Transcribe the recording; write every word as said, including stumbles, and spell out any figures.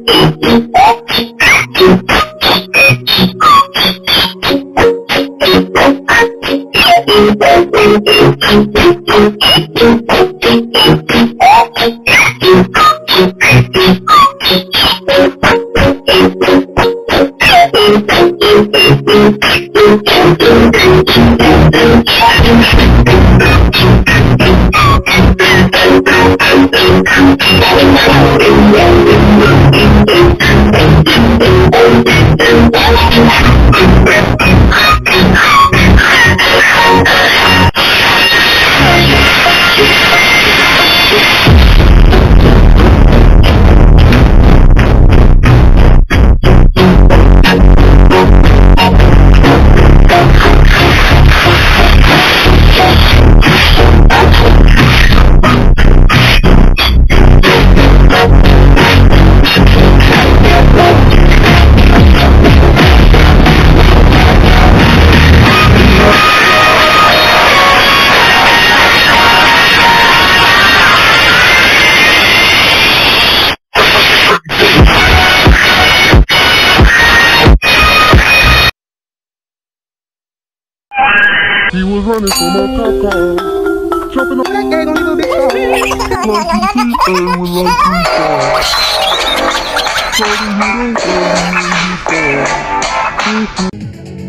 He was running from a cop car, jumping on that gate on his little big car. Like he was like he was.